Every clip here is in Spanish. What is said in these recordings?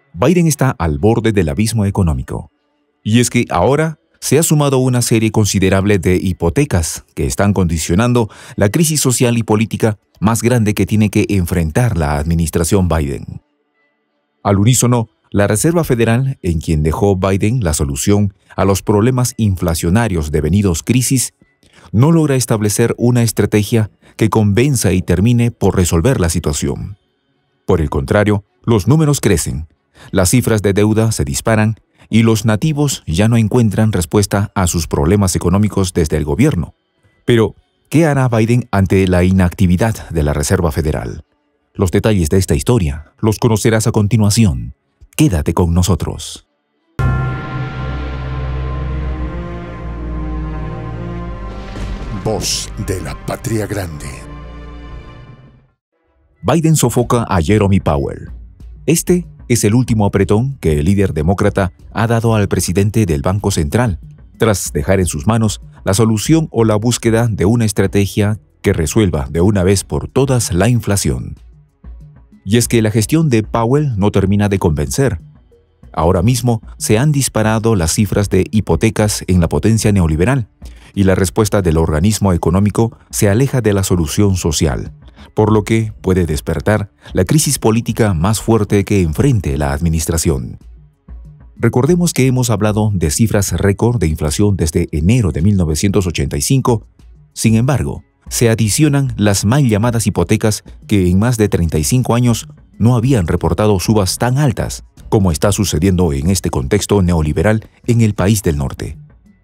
Biden está al borde del abismo económico. Y es que ahora se ha sumado una serie considerable de hipotecas que están condicionando la crisis social y política más grande que tiene que enfrentar la administración Biden. Al unísono, la Reserva Federal, en quien dejó Biden la solución a los problemas inflacionarios devenidos crisis, no logra establecer una estrategia que convenza y termine por resolver la situación. Por el contrario, los números crecen, las cifras de deuda se disparan y los nativos ya no encuentran respuesta a sus problemas económicos desde el gobierno. Pero, ¿qué hará Biden ante la inactividad de la Reserva Federal? Los detalles de esta historia los conocerás a continuación. Quédate con nosotros. Voz de la Patria Grande. Biden sofoca a Jerome Powell. Este es el último apretón que el líder demócrata ha dado al presidente del Banco Central, tras dejar en sus manos la solución o la búsqueda de una estrategia que resuelva de una vez por todas la inflación. Y es que la gestión de Powell no termina de convencer. Ahora mismo se han disparado las cifras de hipotecas en la potencia neoliberal, y la respuesta del organismo económico se aleja de la solución social, por lo que puede despertar la crisis política más fuerte que enfrente la administración. Recordemos que hemos hablado de cifras récord de inflación desde enero de 1985. Sin embargo, se adicionan las mal llamadas hipotecas que en más de 35 años no habían reportado subas tan altas como está sucediendo en este contexto neoliberal en el país del norte.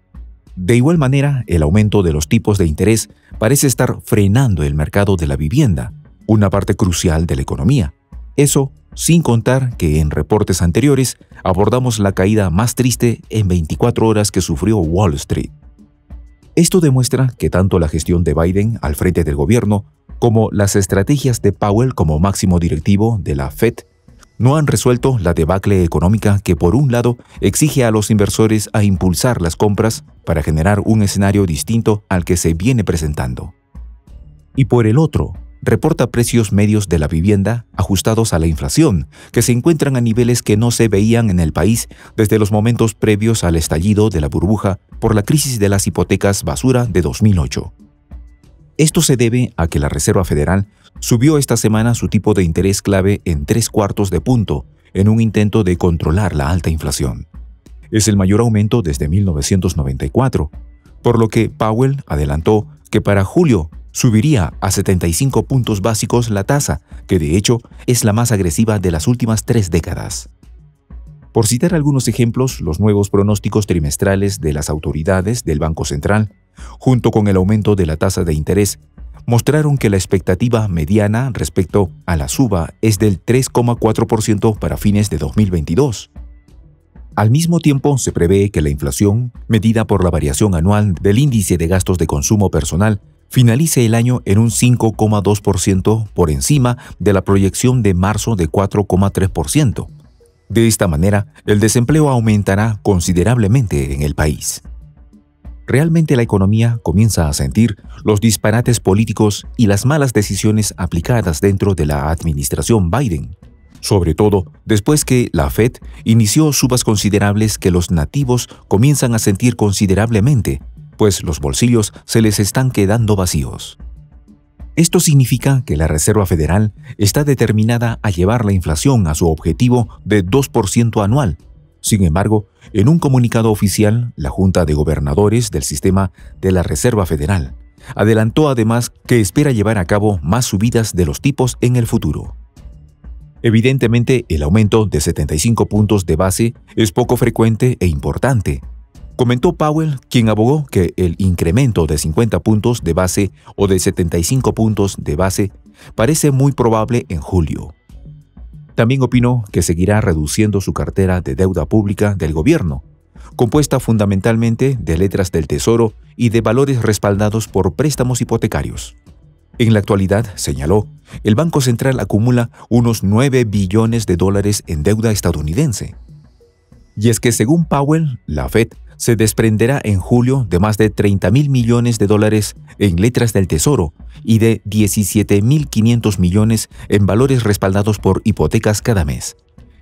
De igual manera, el aumento de los tipos de interés parece estar frenando el mercado de la vivienda, una parte crucial de la economía. Eso sin contar que en reportes anteriores abordamos la caída más triste en 24 horas que sufrió Wall Street. Esto demuestra que tanto la gestión de Biden al frente del gobierno como las estrategias de Powell como máximo directivo de la Fed no han resuelto la debacle económica que por un lado exige a los inversores a impulsar las compras para generar un escenario distinto al que se viene presentando. Y por el otro, reporta precios medios de la vivienda ajustados a la inflación, que se encuentran a niveles que no se veían en el país desde los momentos previos al estallido de la burbuja por la crisis de las hipotecas basura de 2008. Esto se debe a que la Reserva Federal subió esta semana su tipo de interés clave en 0,75 de punto en un intento de controlar la alta inflación. Es el mayor aumento desde 1994, por lo que Powell adelantó que para julio subiría a 75 puntos básicos la tasa, que de hecho es la más agresiva de las últimas 3 décadas. Por citar algunos ejemplos, los nuevos pronósticos trimestrales de las autoridades del Banco Central, junto con el aumento de la tasa de interés, mostraron que la expectativa mediana respecto a la suba es del 3,4% para fines de 2022. Al mismo tiempo, se prevé que la inflación, medida por la variación anual del índice de gastos de consumo personal, finalice el año en un 5,2% por encima de la proyección de marzo de 4,3%. De esta manera, el desempleo aumentará considerablemente en el país. Realmente la economía comienza a sentir los disparates políticos y las malas decisiones aplicadas dentro de la administración Biden, sobre todo después que la Fed inició subas considerables que los nativos comienzan a sentir considerablemente, pues los bolsillos se les están quedando vacíos. Esto significa que la Reserva Federal está determinada a llevar la inflación a su objetivo de 2% anual. Sin embargo, en un comunicado oficial, la Junta de Gobernadores del Sistema de la Reserva Federal adelantó además que espera llevar a cabo más subidas de los tipos en el futuro. Evidentemente, el aumento de 75 puntos de base es poco frecuente e importante, comentó Powell, quien abogó que el incremento de 50 puntos de base o de 75 puntos de base parece muy probable en julio. También opinó que seguirá reduciendo su cartera de deuda pública del gobierno, compuesta fundamentalmente de letras del Tesoro y de valores respaldados por préstamos hipotecarios. En la actualidad, señaló, el Banco Central acumula unos 9 billones de dólares en deuda estadounidense. Y es que según Powell, la Fed se desprenderá en julio de más de 30.000 millones de dólares en letras del Tesoro y de 17.500 millones en valores respaldados por hipotecas cada mes.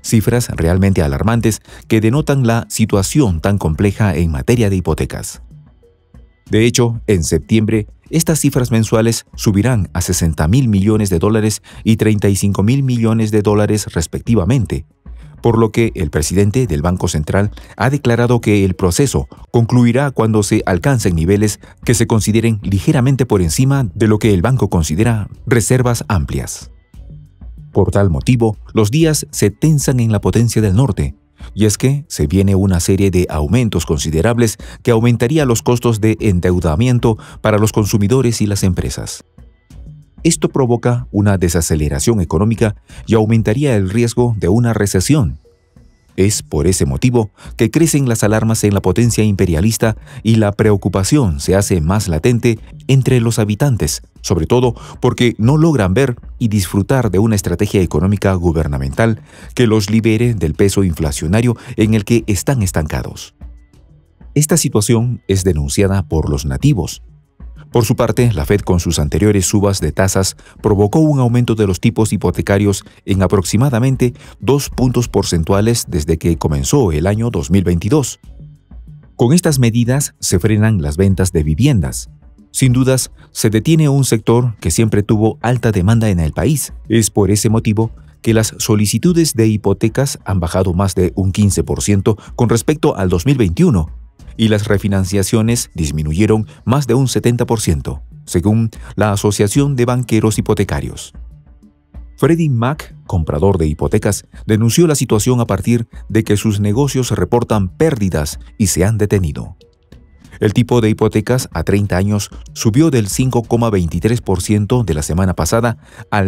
Cifras realmente alarmantes que denotan la situación tan compleja en materia de hipotecas. De hecho, en septiembre, estas cifras mensuales subirán a $60.000 millones y $35.000 millones respectivamente, por lo que el presidente del Banco Central ha declarado que el proceso concluirá cuando se alcancen niveles que se consideren ligeramente por encima de lo que el banco considera reservas amplias. Por tal motivo, los días se tensan en la potencia del norte, y es que se viene una serie de aumentos considerables que aumentaría los costos de endeudamiento para los consumidores y las empresas. Esto provoca una desaceleración económica y aumentaría el riesgo de una recesión. Es por ese motivo que crecen las alarmas en la potencia imperialista y la preocupación se hace más latente entre los habitantes, sobre todo porque no logran ver y disfrutar de una estrategia económica gubernamental que los libere del peso inflacionario en el que están estancados. Esta situación es denunciada por los nativos. Por su parte, la Fed con sus anteriores subas de tasas provocó un aumento de los tipos hipotecarios en aproximadamente 2 puntos porcentuales desde que comenzó el año 2022. Con estas medidas se frenan las ventas de viviendas. Sin dudas, se detiene un sector que siempre tuvo alta demanda en el país. Es por ese motivo que las solicitudes de hipotecas han bajado más de un 15% con respecto al 2021. Y las refinanciaciones disminuyeron más de un 70%, según la Asociación de Banqueros Hipotecarios. Freddie Mac, comprador de hipotecas, denunció la situación a partir de que sus negocios reportan pérdidas y se han detenido. El tipo de hipotecas a 30 años subió del 5,23% de la semana pasada al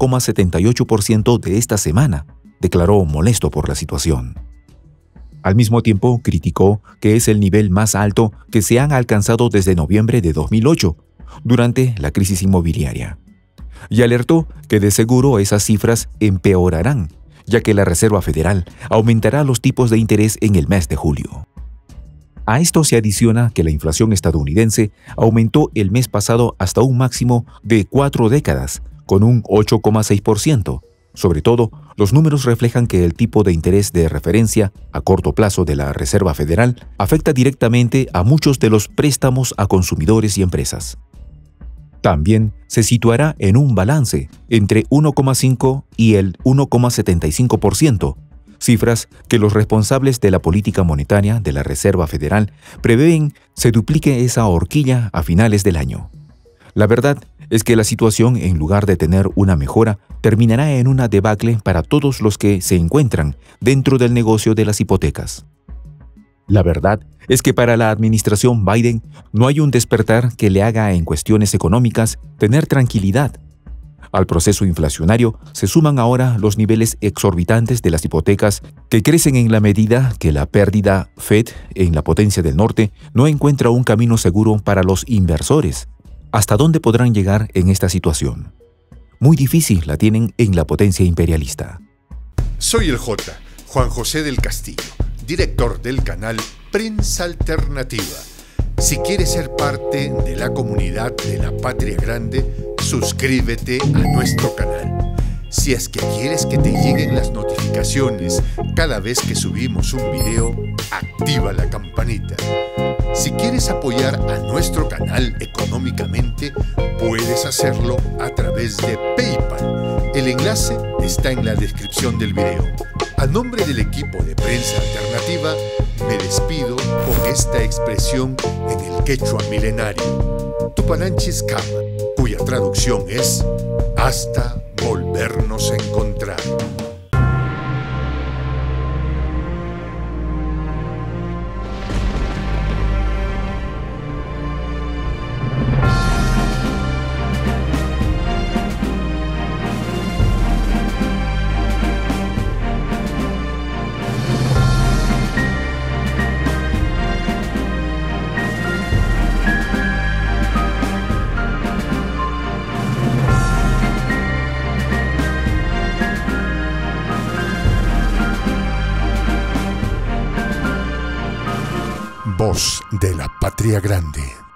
5,78% de esta semana, declaró molesto por la situación. Al mismo tiempo, criticó que es el nivel más alto que se han alcanzado desde noviembre de 2008, durante la crisis inmobiliaria. Y alertó que de seguro esas cifras empeorarán, ya que la Reserva Federal aumentará los tipos de interés en el mes de julio. A esto se adiciona que la inflación estadounidense aumentó el mes pasado hasta un máximo de 4 décadas, con un 8,6%. Sobre todo, los números reflejan que el tipo de interés de referencia a corto plazo de la Reserva Federal afecta directamente a muchos de los préstamos a consumidores y empresas. También se situará en un balance entre 1,5 y el 1,75%, cifras que los responsables de la política monetaria de la Reserva Federal prevén se duplique esa horquilla a finales del año. La verdad es que la situación, en lugar de tener una mejora, terminará en una debacle para todos los que se encuentran dentro del negocio de las hipotecas. La verdad es que para la administración Biden no hay un despertar que le haga en cuestiones económicas tener tranquilidad. Al proceso inflacionario se suman ahora los niveles exorbitantes de las hipotecas que crecen en la medida que la pérdida Fed en la potencia del norte no encuentra un camino seguro para los inversores. ¿Hasta dónde podrán llegar en esta situación? Muy difícil la tienen en la potencia imperialista. Soy el J, Juan José del Castillo, director del canal Prensa Alternativa. Si quieres ser parte de la comunidad de la Patria Grande, suscríbete a nuestro canal. Si es que quieres que te lleguen las notificaciones cada vez que subimos un video, activa la campanita. Si quieres apoyar a nuestro canal económicamente, puedes hacerlo a través de PayPal. El enlace está en la descripción del video. A nombre del equipo de Prensa Alternativa, me despido con esta expresión en el quechua milenario, Tupananchis Kama, cuya traducción es hasta volvernos a encontrar. Voz de la Patria Grande.